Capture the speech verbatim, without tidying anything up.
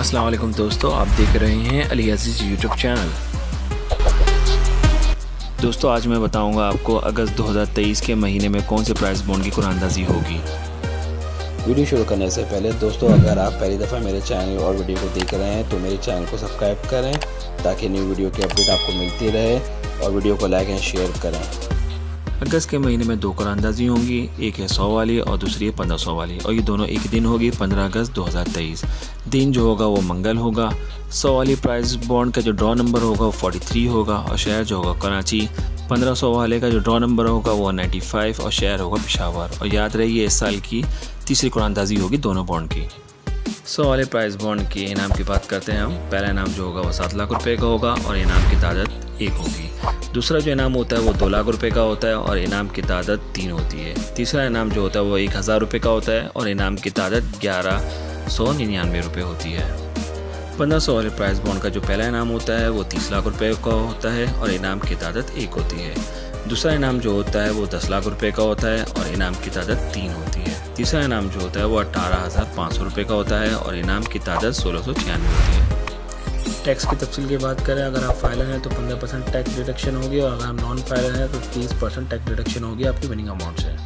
अस्सलाम वालेकुम दोस्तों, आप देख रहे हैं अली अजीज़ यूट्यूब चैनल। दोस्तों आज मैं बताऊंगा आपको अगस्त दो हज़ार तेईस के महीने में कौन से प्राइस बॉन्ड की कुरानंदाजी होगी। वीडियो शुरू करने से पहले दोस्तों, अगर आप पहली दफ़ा मेरे चैनल और वीडियो को देख रहे हैं तो मेरे चैनल को सब्सक्राइब करें ताकि न्यू वीडियो की अपडेट आपको मिलती रहे, और वीडियो को लाइक एंड शेयर करें। अगस्त के महीने में दो कुरानंदाजी होंगी, एक है सौ वाली और दूसरी है पंद्रह सौ वाली, और ये दोनों एक दिन होगी पंद्रह अगस्त दो हज़ार तेईस। दिन जो होगा वो मंगल होगा। सौ वाली प्राइस बॉन्ड का जो ड्रॉ नंबर होगा वो तैंतालीस होगा और शहर जो होगा कराची। पंद्रह सौ वाले का जो ड्रॉ नंबर होगा वो पचानवे और शहर होगा पेशावर। और याद रहिए इस साल की तीसरी कुरानंदाजी होगी दोनों बॉन्ड की। सौ वाले प्राइस बॉन्ड के इनाम की बात करते हैं हम। पहला इनाम जो होगा वो सात लाख रुपए का होगा और इनाम की तादाद एक होगी। दूसरा जो इनाम होता है वो दो लाख रुपए का होता है और इनाम की तादाद तीन होती है। तीसरा इनाम जो होता है वो एक हज़ार रुपये का होता है और इनाम की तादाद ग्यारह सौ निन्यानवे रुपये होती है। पंद्रह सौ वाले प्राइस बॉन्ड का जो पहला इनाम होता है वो तीस लाख रुपए का होता है और इनाम की तादाद एक होती है। दूसरा इनाम जो होता है वो दस लाख रुपए का होता है और इनाम की तादाद तीन होती है। तीसरा इनाम जो होता है वो अट्ठारह हज़ार पाँच सौ रुपये का होता है और इनाम की तादाद सोलह सौ छियानवे होती है। टैक्स की तफसील की बात करें, अगर आप फाइलर हैं तो पंद्रह परसेंट टैक्स डिडक्शन होगी और अगर आप नॉन फाइलर हैं तो तीस परसेंट टैक्स डिडक्शन होगी आपकी विनिंग अमाउंट से।